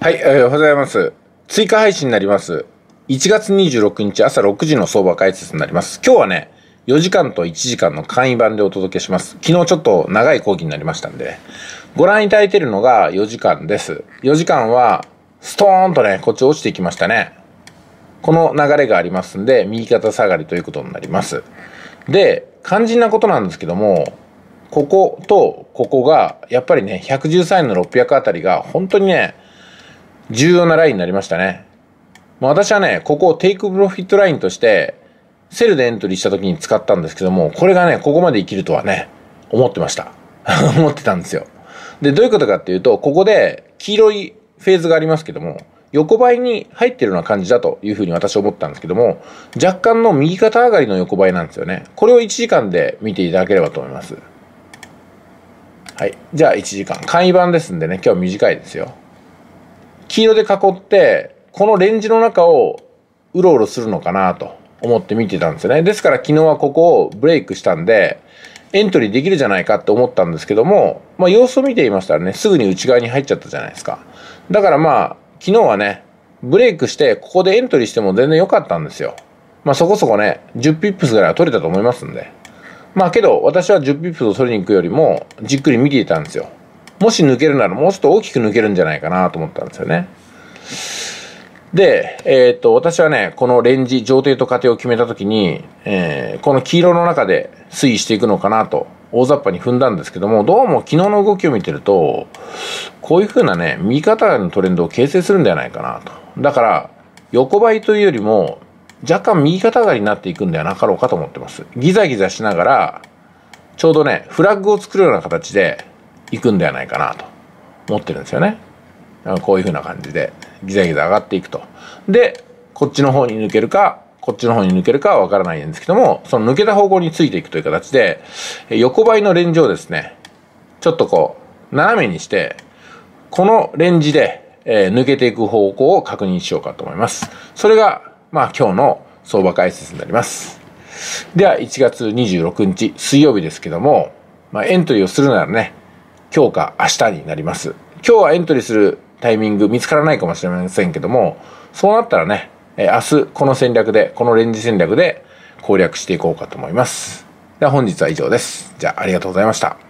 はい、おはようございます。追加配信になります。1月26日朝6時の相場解説になります。今日はね、4時間と1時間の簡易版でお届けします。昨日ちょっと長い講義になりましたんで、ご覧いただいているのが4時間です。4時間は、ストーンとね、こっち落ちていきましたね。この流れがありますんで、右肩下がりということになります。で、肝心なことなんですけども、こことここが、やっぱりね、113円の600あたりが、本当にね、重要なラインになりましたね。私はね、ここをテイクプロフィットラインとして、セルでエントリーした時に使ったんですけども、これがね、ここまで生きるとはね、思ってました。思ってたんですよ。で、どういうことかっていうと、ここで黄色いフェーズがありますけども、横ばいに入ってるような感じだというふうに私は思ったんですけども、若干の右肩上がりの横ばいなんですよね。これを1時間で見ていただければと思います。はい。じゃあ1時間。簡易版ですんでね、今日は短いですよ。黄色で囲って、このレンジの中をうろうろするのかなと思って見てたんですよね。ですから昨日はここをブレイクしたんで、エントリーできるじゃないかって思ったんですけども、様子を見ていましたらね、すぐに内側に入っちゃったじゃないですか。だから昨日はね、ブレイクして、ここでエントリーしても全然良かったんですよ。そこそこね、10ピップスぐらいは取れたと思いますんで。けど、私は10ピップスを取りに行くよりも、じっくり見ていたんですよ。もし抜けるならもうちょっと大きく抜けるんじゃないかなと思ったんですよね。で、私はね、このレンジ、上底と下底を決めたときに、この黄色の中で推移していくのかなと、大雑把に踏んだんですけども、どうも昨日の動きを見てると、こういう風なね、右肩上がりのトレンドを形成するんではないかなと。だから、横ばいというよりも、若干右肩上がりになっていくんではなかろうかと思ってます。ギザギザしながら、ちょうどね、フラッグを作るような形で行くんではないかなと思ってるんですよね。こういう風な感じでギザギザ上がっていくと。で、こっちの方に抜けるか、こっちの方に抜けるかはわからないんですけども、その抜けた方向についていくという形で、横ばいのレンジをですね、ちょっとこう、斜めにして、このレンジで、抜けていく方向を確認しようかと思います。それが、今日の相場解説になります。では、1月26日水曜日ですけども、エントリーをするならね、今日か明日になります。今日はエントリーするタイミング見つからないかもしれませんけども、そうなったらね、明日この戦略で、このレンジ戦略で攻略していこうかと思います。では本日は以上です。じゃあありがとうございました。